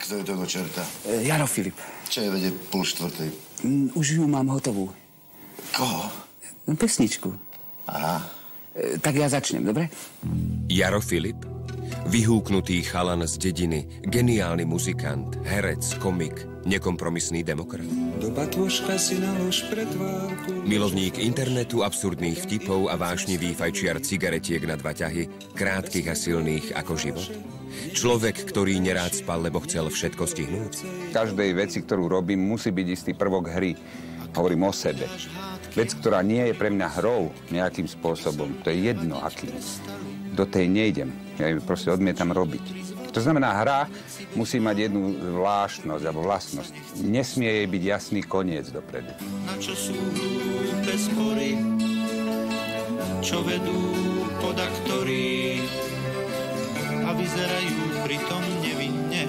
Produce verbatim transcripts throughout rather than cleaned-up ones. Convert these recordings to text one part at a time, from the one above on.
Kto je to do čerta? E, Jaro Filip. Čo je vedie pol štvrtej? Mm, už ju mám hotovú. Koho? Pesničku. Aha. E, tak ja začnem, dobre? Jaro Filip, vyhúknutý chalan z dediny, geniálny muzikant, herec, komik, nekompromisný demokrat. Do batôžka si nalož pretvárku. Milovník internetu, absurdných vtipov a vášnivý fajčiar cigaretiek na dva ťahy, krátkych a silných ako život. Človek, ktorý nerád spal, lebo chcel všetko stihnúť. V každej veci, ktorú robím, musí byť istý prvok hry. Hovorím o sebe. Vec, ktorá nie je pre mňa hrou nejakým spôsobom, to je jedno akým. Do tej nejdem. Ja ju proste odmietam robiť. To znamená, hra musí mať jednu zvláštnosť alebo vlastnosť. Nesmie jej byť jasný koniec dopredu. Na čo sú hlúpe spory, čo vedú podaktorí a vyzerajú pritom nevinne.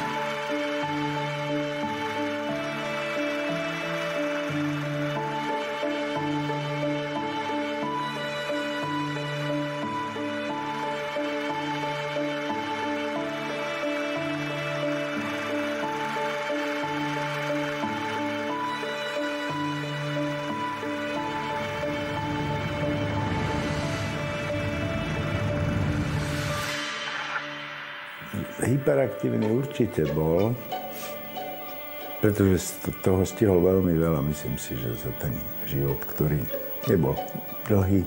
Hyperaktívny určite bol, pretože toho stihol veľmi veľa. Myslím si, že za ten život, ktorý nebol dlhý,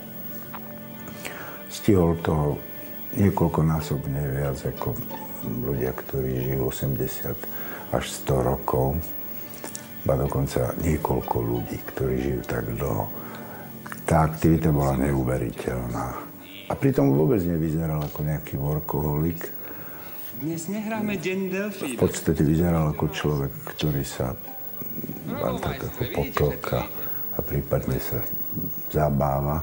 stihol toho niekoľkonásobne viac ako ľudia, ktorí žijú osemdesiat až sto rokov, ba dokonca niekoľko ľudí, ktorí žijú tak dlho. Tá aktivita bola neuveriteľná. A pritom vôbec nevyzeral ako nejaký workoholik. Dnes nehráme deň delfína. V podstate vyzeral ako človek, ktorý sa bantá ako potlka a prípadne sa zabáva.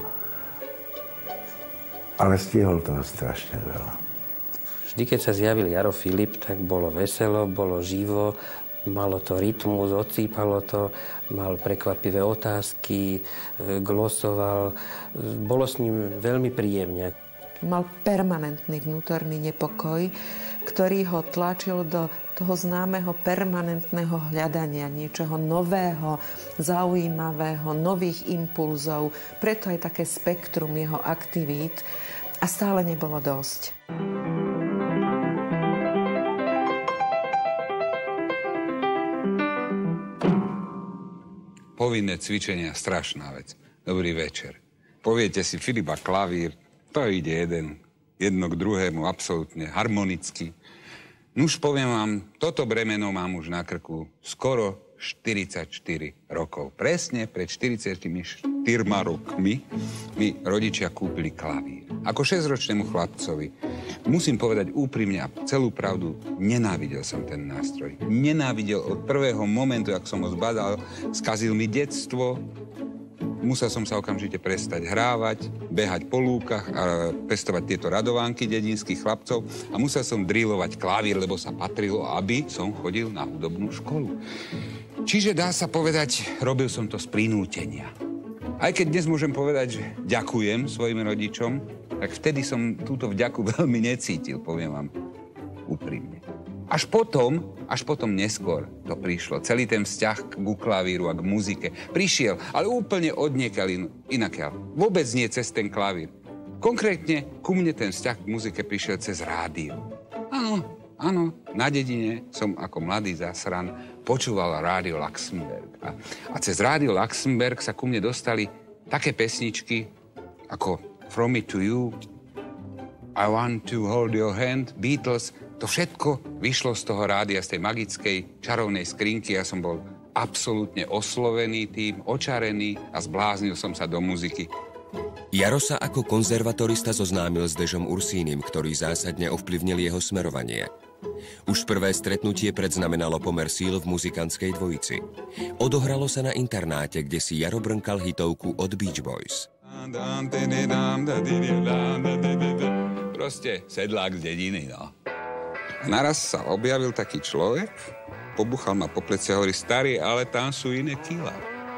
Ale stihol toho strašne veľa. Vždy, keď sa zjavil Jaro Filip, tak bolo veselo, bolo živo, malo to rytmus, odsýpalo to, mal prekvapivé otázky, glosoval. Bolo s ním veľmi príjemne. Mal permanentný vnútorný nepokoj, ktorý ho tlačil do toho známeho permanentného hľadania niečoho nového, zaujímavého, nových impulzov. Preto aj také spektrum jeho aktivít a stále nebolo dosť. Povinné cvičenia, strašná vec. Dobrý večer. Poviete si Filipa klavír, to ide jeden jedno k druhému, absolútne harmonicky. Nuž poviem vám, toto bremeno mám už na krku skoro štyridsaťštyri rokov. Presne pred štyridsaťštyri rokmi mi rodičia kúpili klavír. Ako šesťročnému chlapcovi musím povedať úprimne a celú pravdu, nenávidel som ten nástroj. Nenávidel od prvého momentu, ak som ho zbadal, skazil mi detstvo. Musel som sa okamžite prestať hrávať, behať po lúkach a pestovať tieto radovánky dedinských chlapcov a musel som drilovať klavír, lebo sa patrilo, aby som chodil na hudobnú školu. Čiže dá sa povedať, robil som to z prinútenia. Aj keď dnes môžem povedať, že ďakujem svojim rodičom, tak vtedy som túto vďaku veľmi necítil, poviem vám úprimne. Až potom, až potom neskôr to prišlo. Celý ten vzťah k klavíru a k muzike prišiel, ale úplne odniekaľ inakiaľ. Vôbec nie cez ten klavír. Konkrétne ku mne ten vzťah k muzike prišiel cez rádio. Áno, áno, na dedine som ako mladý zasran počúval rádio Luxemburg. A, a cez rádio Luxemburg sa ku mne dostali také pesničky ako From Me to You, I Want to Hold Your Hand, Beatles. To všetko vyšlo z toho rádia, z tej magickej čarovnej skrinky. Ja som bol absolútne oslovený tým, očarený a zbláznil som sa do muziky. Jaro sa ako konzervatorista zoznámil s Dežom Ursínym, ktorý zásadne ovplyvnil jeho smerovanie. Už prvé stretnutie predznamenalo pomer síl v muzikantskej dvojici. Odohralo sa na internáte, kde si Jaro brnkal hitovku od Beach Boys. Proste sedlák z dediny, no. Naraz sa objavil taký človek, pobuchal ma po pleci a hovorí, starý, ale tam sú iné kilá.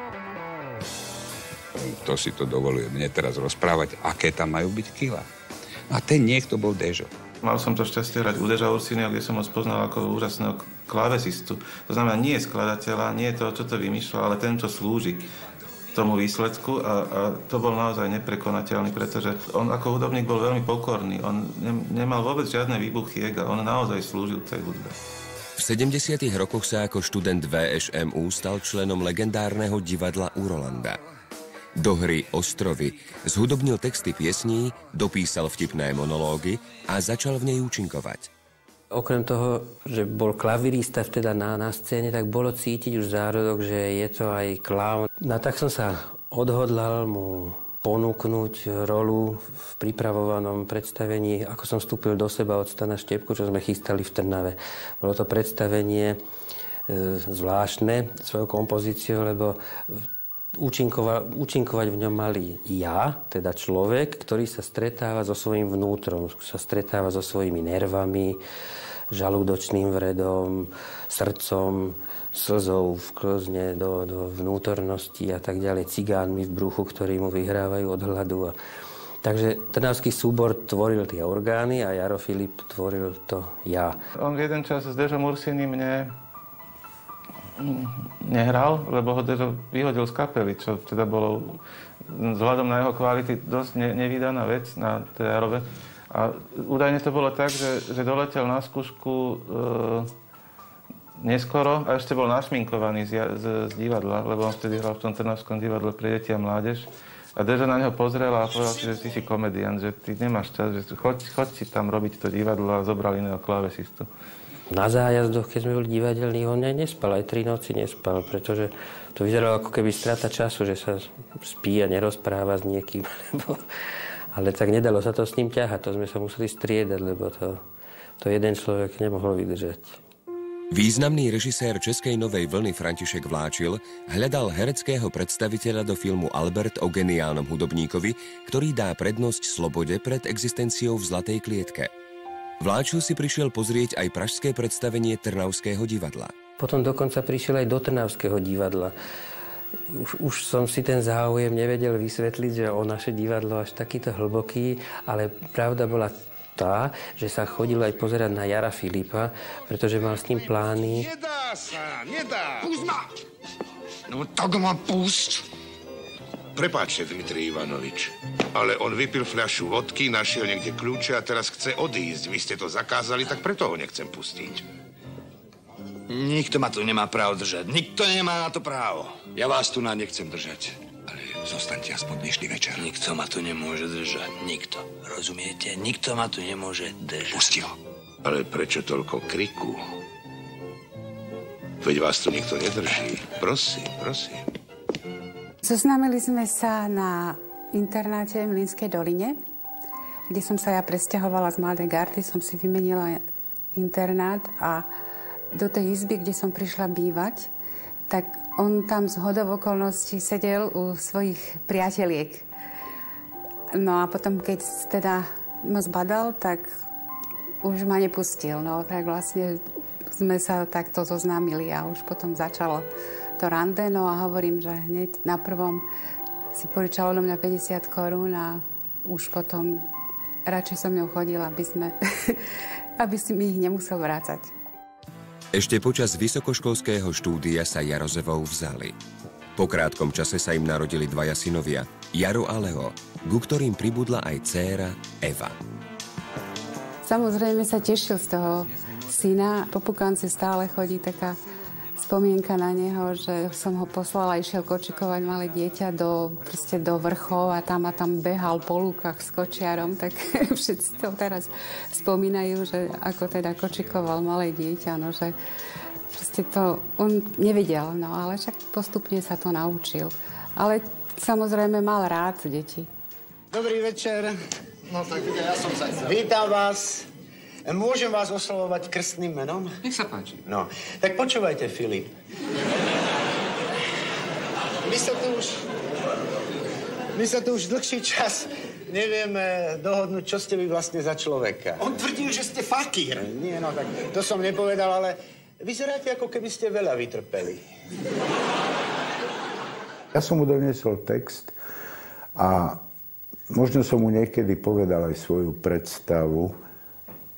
To si to dovoluje mne teraz rozprávať, aké tam majú byť kilá. A ten niekto bol Dežo. Mal som to šťastie hrať u Deža Ursínyho, kde som ho spoznal ako úžasného klávesistu. To znamená, nie je skladateľa, nie je to, čo to vymýšľa, ale ten, čo slúži tomu výsledku a, a to bol naozaj neprekonateľný, pretože on ako hudobník bol veľmi pokorný. On ne, nemal vôbec žiadne výbuchy ega, on naozaj slúžil tej hudbe. V sedemdesiatych rokoch sa ako študent vé eš em ú stal členom legendárneho divadla u Rolanda. Do hry Ostrovy zhudobnil texty piesní, dopísal vtipné monológy a začal v nej účinkovať. Okrem toho, že bol klavirista vtedy na, na scéne, tak bolo cítiť už zárodok, že je to aj klaun. No tak som sa odhodlal mu ponúknuť rolu v pripravovanom predstavení, ako som vstúpil do seba od Stana Štepku, čo sme chystali v Trnave. Bolo to predstavenie e, zvláštne svojou kompozíciou, lebo Účinkova, účinkovať v ňom mali ja, teda človek, ktorý sa stretáva so svojím vnútrom, sa stretáva so svojimi nervami, žalúdočným vredom, srdcom, slzou vklzne do, do vnútornosti a tak ďalej, cigánmi v bruchu, ktorí mu vyhrávajú od hladu. A... Takže trnavský súbor tvoril tie orgány a Jaro Filip tvoril to ja. On v jeden čas s Dežom Ursínym mne nehral, lebo ho Dežo vyhodil z kapely, čo teda bolo vzhľadom na jeho kvality dosť ne, nevídaná vec na Jarove. A údajne to bolo tak, že, že doletel na skúšku e, neskoro a ešte bol našminkovaný z, z, z divadla, lebo on vtedy hral v tom Trnavskom divadle pre deti a mládež. A Dežo na neho pozrel a povedal si, že ty si komediant, že ty nemáš čas, že choď, choď si tam robiť to divadlo a zobral iného klávesistu. Na zájazdoch, keď sme boli divadelní, on nespal, aj tri noci nespal, pretože to vyzeralo ako keby strata času, že sa spí a nerozpráva s niekým. Ale tak nedalo sa to s ním ťahať, to sme sa museli striedať, lebo to, to jeden človek nemohol vydržať. Významný režisér českej novej vlny František Vláčil hľadal hereckého predstaviteľa do filmu Albert o geniálnom hudobníkovi, ktorý dá prednosť slobode pred existenciou v zlatej klietke. Vláčil si prišiel pozrieť aj pražské predstavenie Trnavského divadla. Potom dokonca prišiel aj do Trnavského divadla. Už, už som si ten záujem nevedel vysvetliť, že o naše divadlo až takýto hlboký, ale pravda bola tá, že sa chodilo aj pozerať na Jara Filipa, pretože mal s ním plány. Nedá sa, nedá! Pust ma! No tak ma pust! Prepáčte, Dmitrij Ivanovič, ale on vypil fľašu vodky, našiel niekde kľúče a teraz chce odísť. Vy ste to zakázali, tak preto ho nechcem pustiť. Nikto ma tu nemá právo držať. Nikto nemá na to právo. Ja vás tu na nechcem držať. Ale zostaňte aspoň dnešný večer. Nikto ma tu nemôže držať. Nikto. Rozumiete? Nikto ma tu nemôže držať. Pusti ho. Ale prečo toľko kriku? Veď vás tu nikto nedrží. Prosím, prosím. Zoznámili sme sa na internáte v Mlynskej doline, kde som sa ja presťahovala z Mladej gardy, som si vymenila internát a do tej izby, kde som prišla bývať, tak on tam z hodou okolností sedel u svojich priateliek. No a potom, keď teda ma zbadal, tak už ma nepustil. No tak vlastne sme sa takto zoznámili a už potom začalo to rande, no a hovorím, že hneď na prvom si požičal odo mňa päťdesiat korún a už potom radšej som ňou chodila, aby sme, aby si mi ich nemusel vrácať. Ešte počas vysokoškolského štúdia sa Jaro s Evou vzali. Po krátkom čase sa im narodili dvaja synovia, Jaro a Leo, ku ktorým pribudla aj dcéra Eva. Samozrejme sa tešil z toho syna. Po Pukance stále chodí taká spomienka na neho, že som ho poslala, išiel kočikovať malé dieťa do, proste do vrchov a tam a tam behal po lúkach s kočiarom, tak všetci to teraz spomínajú, že ako teda kočikoval malé dieťa, no že proste to on nevedel, no ale však postupne sa to naučil. Ale samozrejme mal rád deti. Dobrý večer. No tak ja som sa... Vítam vás. Môžem vás oslovovať krstným menom? Nech sa páči. No, tak počúvajte, Filip. My sa tu už... My sa tu už dlhší čas nevieme dohodnúť, čo ste vy vlastne za človeka. On tvrdil, že ste fakír. Nie, no tak to som nepovedal, ale vyzeráte, ako keby ste veľa vytrpeli. Ja som mu doniesol text a možno som mu niekedy povedal aj svoju predstavu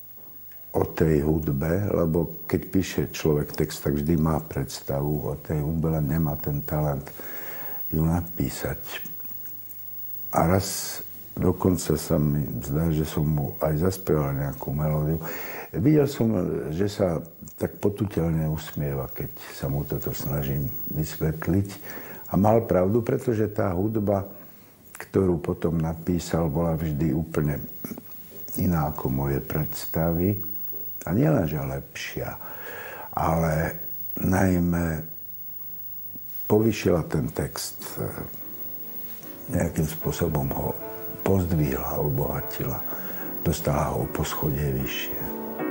o tej hudbe, lebo keď píše človek text, tak vždy má predstavu o tej hudbe, len nemá ten talent ju napísať. A raz dokonca sa mi zdá, že som mu aj zaspieval nejakú melódiu. Videl som, že sa tak potuteľne usmieva, keď sa mu toto snažím vysvetliť. A mal pravdu, pretože tá hudba, ktorú potom napísal, bola vždy úplne iná ako moje predstavy. A nielenže lepšia, ale najmä povýšila ten text, nejakým spôsobom ho pozdvihla, obohatila, dostala ho o poschodie vyššie.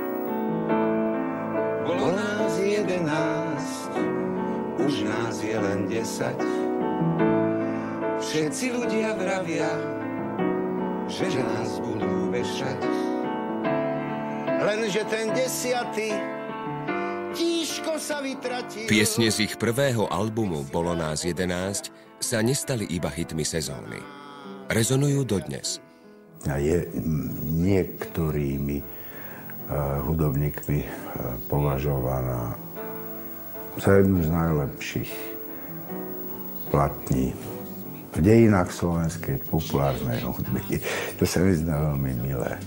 Bolo nás jedenásť, už nás je len desať. Všetci ľudia vravia, že nás budú vešať. Lenže ten desiatý tížko sa vytratil. Piesne z ich prvého albumu Bolo nás jedenásť sa nestali iba hitmi sezóny. Rezonujú dodnes. A je niektorými uh, hudobníkmi uh, považovaná za jednu z najlepších platní v dejinách slovenskej populárnej hudby. To sa mi zdá veľmi milé.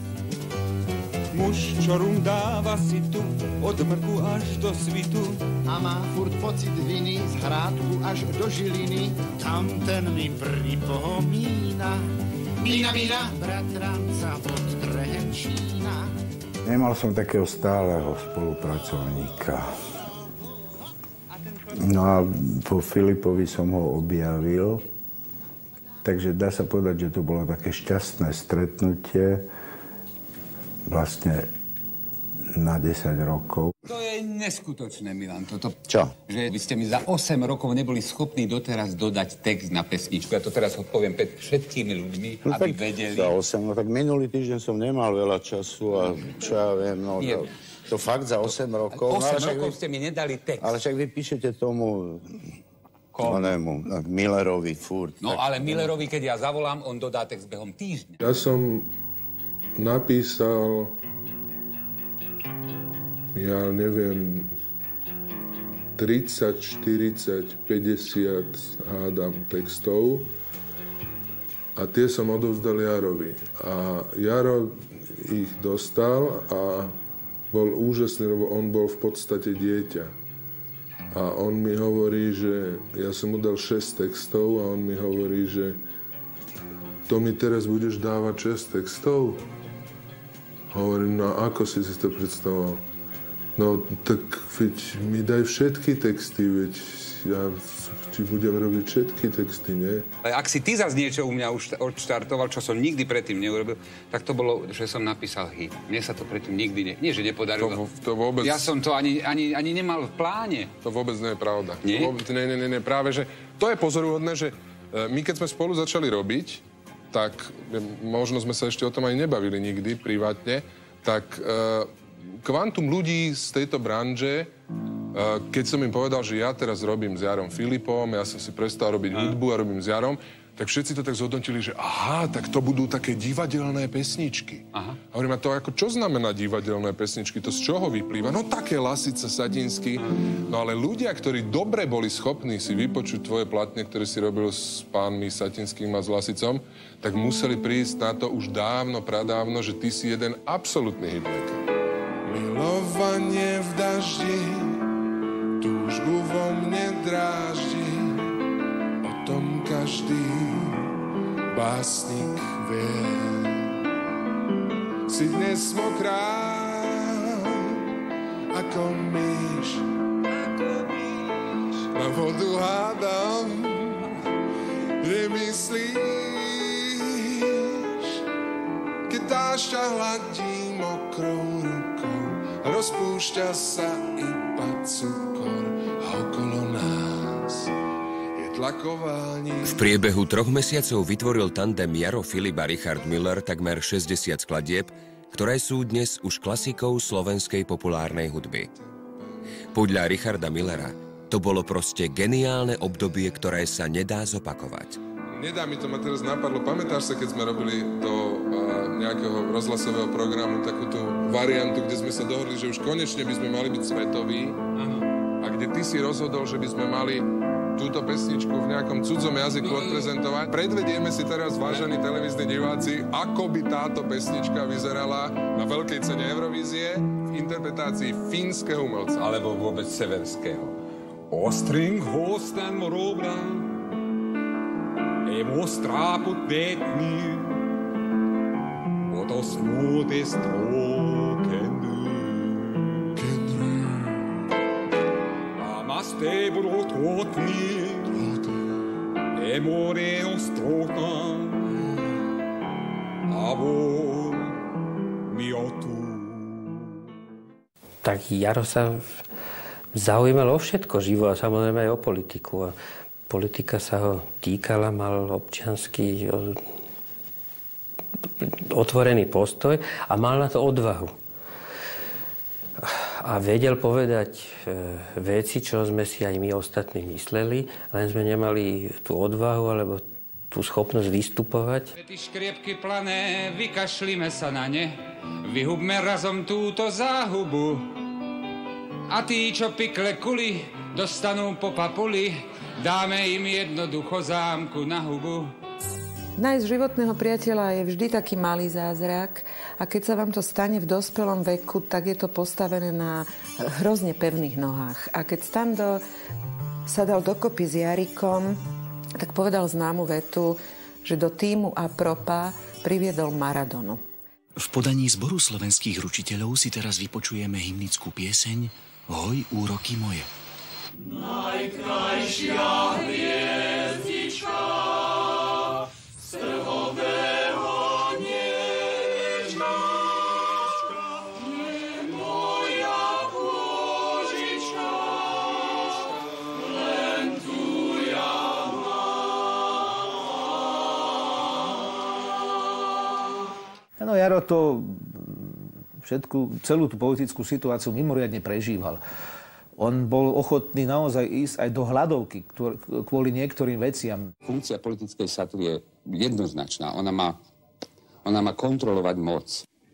Muž, čo rum dáva si tu, od mrku až do svitu. A má furt pocit viny, z Hrádku až do Žiliny. Tam ten mi pripomína. Mína, mína, bratranca od Trehenčína. Nemal som takého stáleho spolupracovníka. No a po Filipovi som ho objavil. Takže dá sa povedať, že to bolo také šťastné stretnutie. Vlastne na desať rokov. To je neskutočné, Milan, toto. Čo? Že vy ste mi za osem rokov neboli schopní doteraz dodať text na pesničku. Ja to teraz poviem pred všetkými ľuďmi, no aby vedeli. Za osem, no tak minulý týždeň som nemal veľa času a čo ja viem, no to, to fakt za osem rokov. osem no, rokov vy, ste mi nedali text. Ale však vy píšete tomu... Komu? Millerovi furt. No tak, ale Millerovi, keď ja zavolám, on dodá text behom týždňa. Ja som napísal, ja neviem, tridsať, štyridsať, päťdesiat hádam textov a tie som odovzdal Jarovi. A Jaro ich dostal a bol úžasný, lebo on bol v podstate dieťa. A on mi hovorí, že ja som mu dal šesť textov a on mi hovorí, že to mi teraz budeš dávať šesť textov? Hovorím, no ako si si to predstavoval? No tak veď mi daj všetky texty, veď ja ti budem robiť všetky texty, nie? Ale ak si ty zase niečo u mňa už odštartoval, čo som nikdy predtým neurobil, tak to bolo, že som napísal hit. Mne sa to predtým nikdy ne... Nie, že nepodarilo. To, to vôbec... Ja som to ani, ani, ani nemal v pláne. To vôbec nie je pravda. Nie? To vôbec, nie, nie, nie, nie, práve, že to je pozoruhodné, že my keď sme spolu začali robiť, tak možno sme sa ešte o tom aj nebavili nikdy privátne, tak uh, kvantum ľudí z tejto branže, uh, keď som im povedal, že ja teraz robím s Jarom Filipom, ja som si prestal robiť hudbu a robím s Jarom, tak všetci to tak zhodnotili, že aha, tak to budú také divadelné pesničky. Aha. A hovorím, a to ako, čo znamená divadelné pesničky? To z čoho vyplýva? No také Lasica, Satinsky. No ale ľudia, ktorí dobre boli schopní si vypočuť tvoje platne, ktoré si robil s pánmi Satinským a s Lasicom, tak museli prísť na to už dávno, pradávno, že ty si jeden absolútny hitmaker. Milovanie v daždi, túžbu vo mne dráždi, o tom každý básnik vie. Si dnes mokrá, ako myš, na vodu hádam, nemyslíš, keď dášťa hladí mokrou rukou, rozpúšťa sa iba cukor a okolo nás je tlakování. V priebehu troch mesiacov vytvoril tandem Jaro Filip a Richard Miller takmer šesťdesiat skladieb, ktoré sú dnes už klasikou slovenskej populárnej hudby. Podľa Richarda Millera to bolo proste geniálne obdobie, ktoré sa nedá zopakovať. Nedá mi to, ma teraz napadlo. Pamätáš sa, keď sme robili do uh, nejakého rozhlasového programu takú tú variantu, kde sme sa dohodli, že už konečne by sme mali byť svetoví. Áno. A kde ty si rozhodol, že by sme mali túto pesničku v nejakom cudzom jazyku odprezentovať. Predvedieme si teraz, vážení televízni diváci, ako by táto pesnička vyzerala na veľkej cene Eurovízie v interpretácii fínskeho umelca. Alebo vôbec severského. Ostring hosten morobra, emo straput vetni, och oss mot det stråken du. Amaste brot åt mig, emo det och stråkan, avo mi otu. Tak Jaro sa zaujímalo o všetko živo a samozrejme aj o politiku. A politika sa ho týkala, mal občiansky otvorený postoj a mal na to odvahu. A vedel povedať veci, čo sme si aj my ostatní mysleli, len sme nemali tú odvahu alebo tú schopnosť vystupovať. Ty škriepky plané, vykašlíme sa na ne, vyhubme razom túto záhubu. A tí, čo pikle kuli, dostanú po papuli, dáme im jednoducho zámku na hubu. Nájsť životného priateľa je vždy taký malý zázrak a keď sa vám to stane v dospelom veku, tak je to postavené na hrozne pevných nohách. A keď Stando sa dal dokopy s Jarikom, tak povedal známu vetu, že do tímu Apropa priviedol Maradonu. V podaní Zboru slovenských ručiteľov si teraz vypočujeme hymnickú pieseň Hoj úroky moje. Najkrajšia hviezdička z trhového niečka, je moja Božička, len tu ja mám. No Jaro to všetku, celú tú politickú situáciu mimoriadne prežíval. On bol ochotný naozaj ísť aj do hľadovky kvôli niektorým veciam. Funkcia politickej satry je jednoznačná. Ona má, ona má kontrolovať moc.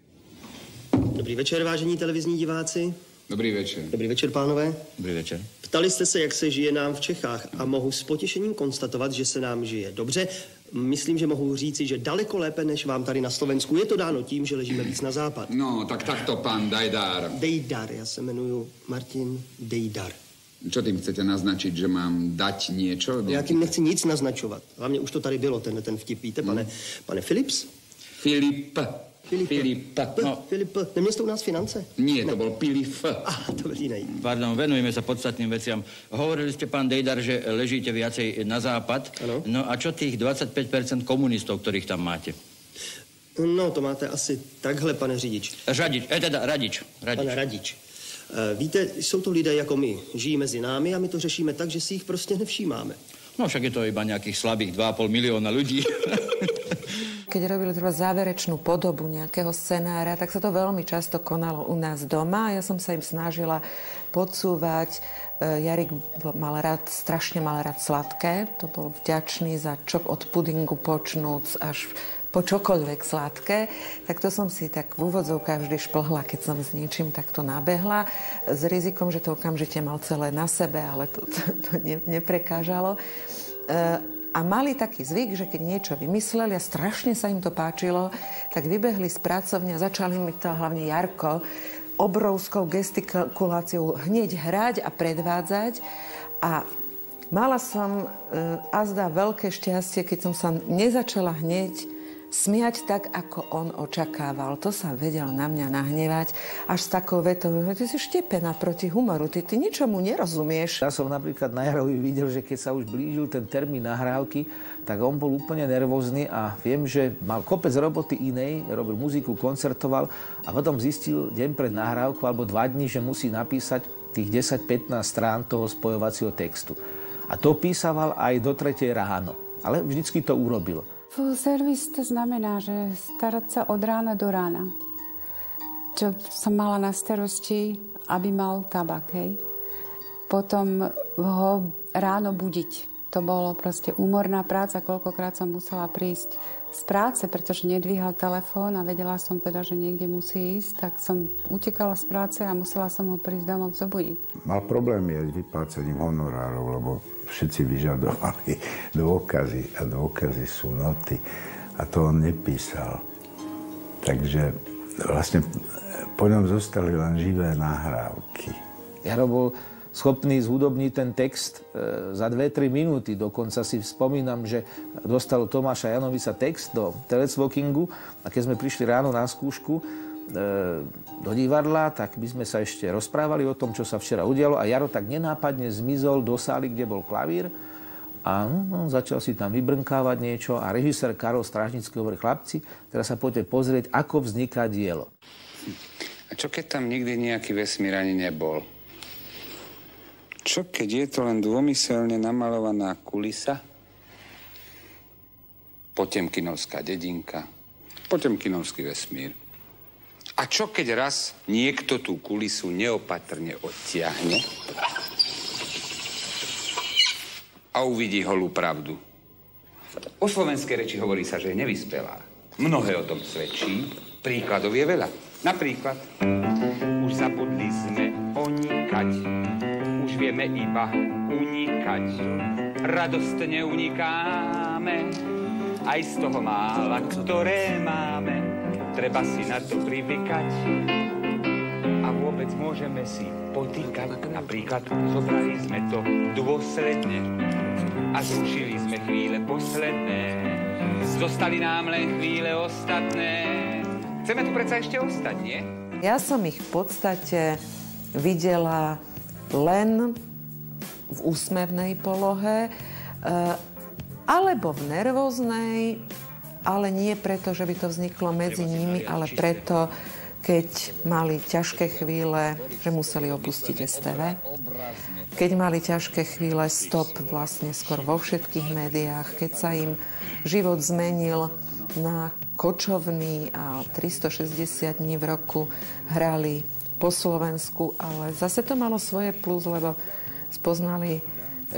Dobrý večer, vážení televizní diváci. Dobrý večer. Dobrý večer, pánové. Dobrý večer. Ptali jste se, jak se žije nám v Čechách a mohu s potěšením konstatovat, že se nám žije dobře. Myslím, že mohu říci, že daleko lépe, než vám tady na Slovensku. Je to dáno tím, že ležíme víc na západ. No, tak takto, pán Dejdar. Dejdar, já se jmenuju Martin Dejdar. Čo tým chcete naznačiť, že mám dať niečo? Já tím nechci nic naznačovat. Hlavně už to tady bylo, tenhle ten vtip. Víte, pane, pane Philips? Filip. Filip. Filip. No. Filip. Neměl jste u nás finance? Nie, to bol Pilif. Ah, dobrý nej. Pardon, venujeme sa podstatným veciam. Hovorili ste, pán Dejdar, že ležíte viacej na západ. Ano. No a čo tých dvadsaťpäť percent komunistov, ktorých tam máte? No, to máte asi takhle, pane řidič. Řadič, eh, teda radič. radič. Pane radič. E, víte, jsou to lidé jako my. Žijí mezi námi a my to řešíme tak, že si ich prostě nevšímáme. No však je to iba nejakých slabých dva a pol milióna ľudí. Keď robili treba záverečnú podobu nejakého scenára, tak sa to veľmi často konalo u nás doma. Ja som sa im snažila podsúvať. Jarik mal rád, strašne mal rád sladké. To bol vďačný za čok od pudingu počnúc až po čokoľvek sladké. Tak to som si tak v úvodzovkách vždy šplhla, keď som s niečím takto nabehla. S rizikom, že to okamžite mal celé na sebe, ale to, to, to ne, neprekážalo. A mali taký zvyk, že keď niečo vymysleli a strašne sa im to páčilo, tak vybehli z pracovne a začali mi to, hlavne Jarko, obrovskou gestikuláciou hneď hrať a predvádzať. A mala som e, azda veľké šťastie, keď som sa nezačala hneď smiať tak, ako on očakával. To sa vedel na mňa nahnevať až s takou vetou, ty si štepená proti humoru, ty, ty ničomu nerozumieš. Ja som napríklad na Jarovi videl, že keď sa už blížil ten termín nahrávky, tak on bol úplne nervózny a viem, že mal kopec roboty inej, robil muziku, koncertoval a potom zistil deň pred nahrávkou alebo dva dní, že musí napísať tých desať pätnásť strán toho spojovacieho textu. A to písaval aj do tretej ráno, ale vždycky to urobil. Full service to znamená, že starať sa od rána do rána. Čo som mala na starosti, aby mal tabak, hej. Potom ho ráno budiť. To bolo proste úmorná práca, koľkokrát som musela prísť z práce, pretože nedvíhal telefón a vedela som teda, že niekde musí ísť, tak som utekala z práce a musela som ho prísť domov zobudiť. Mal problémy aj s vyplácením honorárov, lebo všetci vyžadovali dôkazy a dôkazy sú noty a to on nepísal. Takže vlastne po ňom zostali len živé nahrávky. Jaro bol schopný zhudobniť ten text e, za dve tri minúty. Dokonca si spomínam, že dostal Tomáša Janovica text do telecvokingu a keď sme prišli ráno na skúšku e, do divadla, tak by sme sa ešte rozprávali o tom, čo sa včera udialo a Jaro tak nenápadne zmizol do sály, kde bol klavír a no, začal si tam vybrnkávať niečo a režisér Karol Strážnický hovorí: chlapci, teraz sa poďte pozrieť, ako vzniká dielo. A čo keď tam nikdy nejaký vesmír ani nebol? Čo keď je to len dômyselne namalovaná kulisa? Potemkinovská dedinka, Potemkinovský vesmír. A čo keď raz niekto tú kulisu neopatrne odtiahne a uvidí holú pravdu? O slovenskej reči hovorí sa, že je nevyspelá. Mnohé o tom svedčí, príkladov je veľa. Napríklad, už zabudli sme onikať. Už vieme iba unikať. Radostne unikáme, aj z toho mála, ktoré máme. Treba si na to privykať. A vôbec môžeme si potýkať. Napríklad, zobrali sme to dôsledne a zrušili sme chvíle posledné. Zostali nám len chvíle ostatné. Chceme tu predsa ešte ostať, nie? Ja som ich v podstate videla len v úsmevnej polohe, alebo v nervóznej, ale nie preto, že by to vzniklo medzi nimi, ale preto, keď mali ťažké chvíle, že museli opustiť es té vé, keď mali ťažké chvíle stop vlastne skoro vo všetkých médiách, keď sa im život zmenil na kočovný a tristošesťdesiat dní v roku hrali po Slovensku, ale zase to malo svoje plus, lebo spoznali e,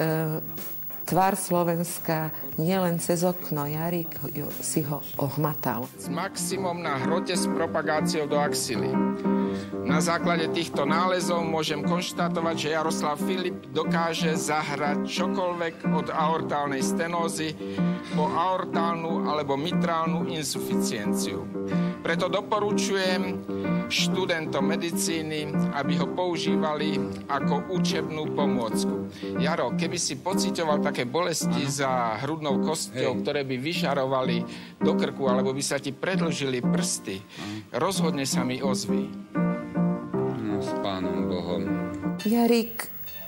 tvár Slovenska nielen cez okno. Jarík si ho ohmatal. S maximum na hrote s propagáciou do axily. Na základe týchto nálezov môžem konštatovať, že Jaroslav Filip dokáže zahrať čokoľvek od aortálnej stenózy po aortálnu alebo mitrálnu insuficienciu. Preto doporučujem študentom medicíny, aby ho používali ako učebnú pomôcku. Jaro, keby si pociťoval také bolesti za hrudnou kosťou, ktoré by vyžarovali do krku, alebo by sa ti predĺžili prsty, rozhodne sa mi ozví. No, s Pánom Bohom. Jarík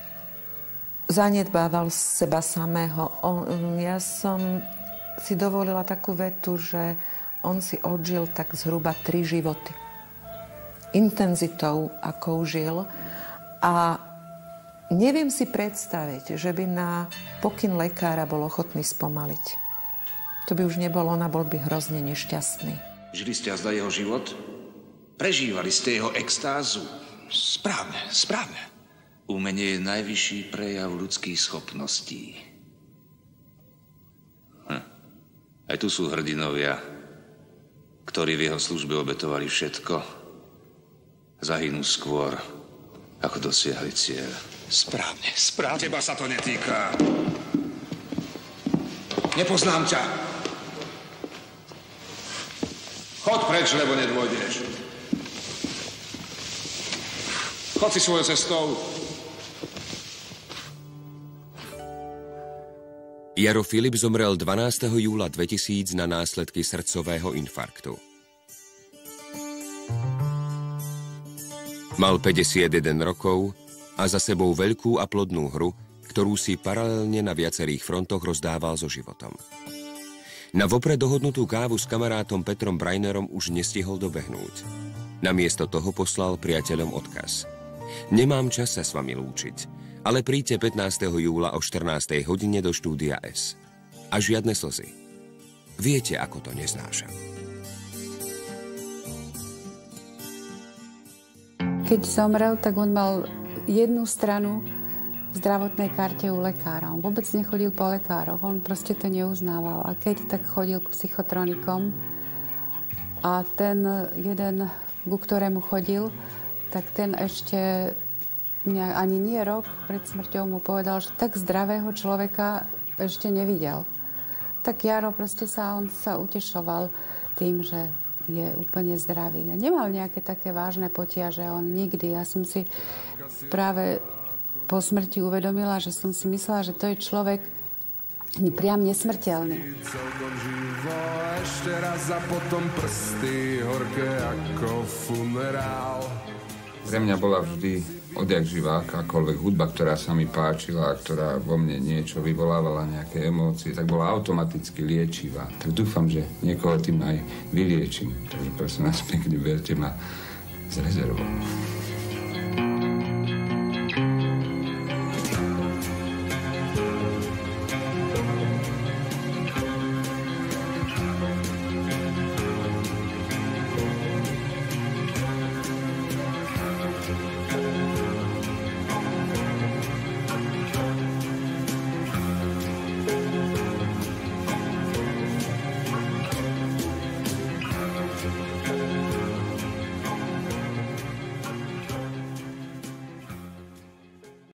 zanedbával seba samého. On, ja som si dovolila takú vetu, že on si odžil tak zhruba tri životy. Intenzitou, ako žil. A neviem si predstaviť, že by na pokyn lekára bol ochotný spomaliť. To by už nebolo, ona bol by hrozne nešťastný. Žili ste azda jeho život? Prežívali ste jeho extázu? Správne, správne. Umenie je najvyšší prejav ľudských schopností. Hm. Aj tu sú hrdinovia, ktorí v jeho službe obetovali všetko, zahynú skôr, ako dosiahli cieľ. Správne, správne. Teba sa to netýka. Nepoznám ťa. Chod preč, lebo nedôjdeš. Chod si svojou cestou. Jaro Filip zomrel dvanásteho júla dvetisíc na následky srdcového infarktu. Mal päťdesiatjeden rokov a za sebou veľkú a plodnú hru, ktorú si paralelne na viacerých frontoch rozdával so životom. Na vopred dohodnutú kávu s kamarátom Petrom Brajnerom už nestihol dobehnúť. Namiesto toho poslal priateľom odkaz. Nemám čas sa s vami lúčiť, ale príďte pätnásteho júla o štrnástej hodine do štúdia S. A žiadne slzy. Viete, ako to neznášam. Keď zomrel, tak on mal jednu stranu v zdravotnej karte u lekára. On vôbec nechodil po lekároch, on proste to neuznával. A keď, tak chodil k psychotronikom. A ten jeden, ku ktorému chodil, tak ten ešte ani nie rok pred smrťou mu povedal, že tak zdravého človeka ešte nevidel. Tak Jaro proste sa, on sa utešoval tým, že je úplne zdravý. A nemal nejaké také vážne potiaže, on nikdy. Ja som si práve po smrti uvedomila, že som si myslela, že to je človek priam nesmrteľný. Celkom živo, ešte raz a potom prsty, horké ako funerál. Pre mňa bola vždy odjak živá akákoľvek hudba, ktorá sa mi páčila a ktorá vo mne niečo vyvolávala, nejaké emócie, tak bola automaticky liečivá. Tak dúfam, že niekoho tým aj vyliečím. Takže prosím vás pekne, berte ma s rezervou.